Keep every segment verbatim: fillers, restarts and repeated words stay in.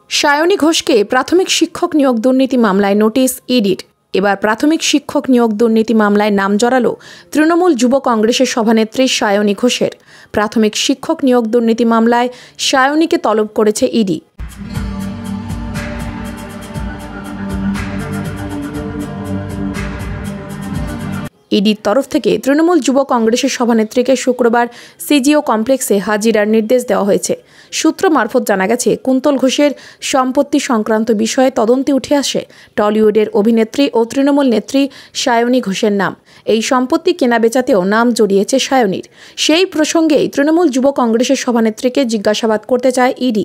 সায়নী ঘোষকে প্রাথমিক শিক্ষক নিয়োগ দুর্নীতি মামলায় নোটিশ ইডির। এবার প্রাথমিক শিক্ষক নিয়োগ দুর্নীতি মামলায় নাম জড়ালো তৃণমূল যুব কংগ্রেসের সভানেত্রী সায়নী ঘোষের। প্রাথমিক শিক্ষক নিয়োগ দুর্নীতি মামলায় সায়নীকে তলব করেছে ইডি। ইডির তরফ থেকে তৃণমূল যুব কংগ্রেসের সভানেত্রীকে শুক্রবার সিজিও কমপ্লেক্সে হাজিরার নির্দেশ দেওয়া হয়েছে। সূত্র মারফত জানা গেছে, কুন্তল ঘোষের সম্পত্তি সংক্রান্ত বিষয়ে তদন্তে উঠে আসে টলিউডের অভিনেত্রী ও তৃণমূল নেত্রী সায়নী ঘোষের নাম। এই সম্পত্তি কেনাবেচাতেও নাম জড়িয়েছে সায়নীর। সেই প্রসঙ্গেই তৃণমূল যুব কংগ্রেসের সভানেত্রীকে জিজ্ঞাসাবাদ করতে চায় ইডি।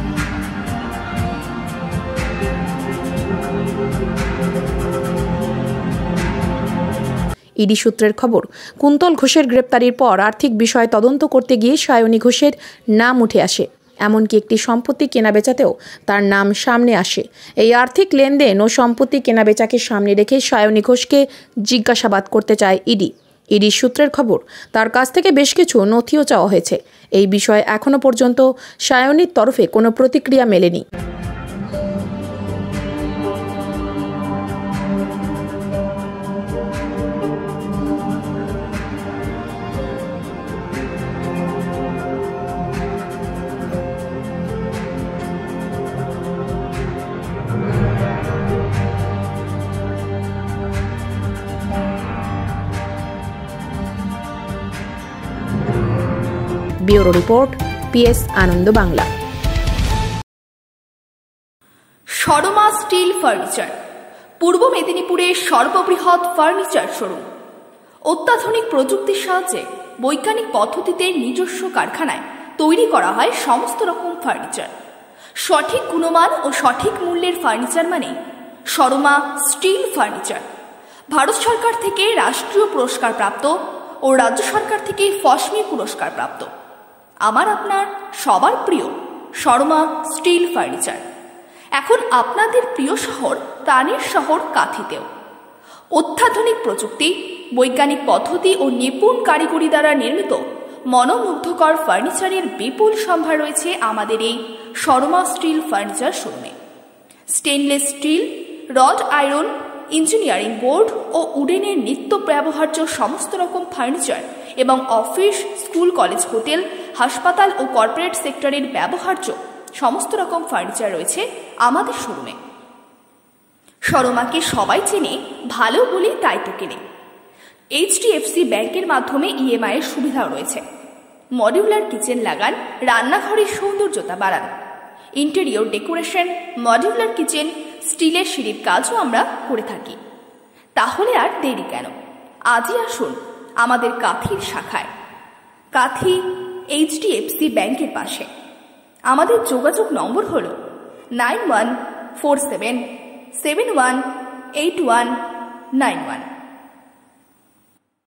ইডি সূত্রের খবর, কুন্তল ঘোষের গ্রেপ্তারির পর আর্থিক বিষয় তদন্ত করতে গিয়ে সায়নী ঘোষের নাম উঠে আসে। এমনকি একটি সম্পত্তি কেনাবেচাতেও তার নাম সামনে আসে। এই আর্থিক লেনদেন ও সম্পত্তি কেনাবেচাকে সামনে রেখে সায়নী ঘোষকে জিজ্ঞাসাবাদ করতে চায় ইডি। ইডি সূত্রের খবর, তার কাছ থেকে বেশ কিছু নথিও চাওয়া হয়েছে। এই বিষয়ে এখনও পর্যন্ত সায়নীর তরফে কোনো প্রতিক্রিয়া মেলেনি। Bureau report, PS Ananda Bangla. Sharma steel furniture পূর্ব মেদিনীপুরের সর্ববৃহৎ ফার্নিচার শোরুম। অত্যাধুনিক প্রযুক্তির সাহায্যে বৈজ্ঞানিক পদ্ধতিতে নিজস্ব কারখানায় তৈরি করা হয় সমস্ত রকম ফার্নিচার। সঠিক গুণমান ও সঠিক মূল্যের ফার্নিচার মানে শর্মা স্টিল ফার্নিচার। ভারত সরকার থেকে রাষ্ট্রীয় পুরস্কার প্রাপ্ত ও রাজ্য সরকার থেকে ফসমি পুরস্কার প্রাপ্ত আমার আপনার সবার প্রিয় শর্মা স্টিল ফার্নিচার এখন আপনাদের প্রিয় শহর প্রাণের শহর কাঁথিতেও। অত্যাধুনিক প্রযুক্তি, বৈজ্ঞানিক পদ্ধতি ও নিপুণ কারিগরি দ্বারা নির্মিত মনোমুগ্ধকর ফার্নিচারের বিপুল সম্ভার রয়েছে আমাদের এই শর্মা স্টিল ফার্নিচার শোরুমে। Stainless steel, rod iron, engineering board ও উডেনের নিত্য ব্যবহার্য সমস্ত রকম ফার্নিচার এবং অফিস, স্কুল, কলেজ, হোটেল, হাসপাতাল ও কর্পোরেট সেক্টরের ব্যবহার্য সমস্ত রকম ফার্নিচার রয়েছে আমাদের শোরুমে। শর্মাকে সবাই চেনে, ভালো বলে তাই তো কেনে। এইচডিএফসি ব্যাংকের মাধ্যমে ইএমআই এর সুবিধাও রয়েছে। মডিউলার কিচেন লাগান, রান্নাঘরের সৌন্দর্যতা বাড়ান। ইন্টেরিয়র ডেকোরেশন, মডিউলার কিচেন, স্টিলের সিঁড়ির কাজও আমরা করে থাকি। তাহলে আর দেরি কেন, আজই আসুন আমাদের কাঁথির শাখায়, কাঁথি এইচডিএফসি ব্যাংকের পাশে। আমাদের যোগাযোগ নম্বর হল nine one four seven seven one eight one nine one.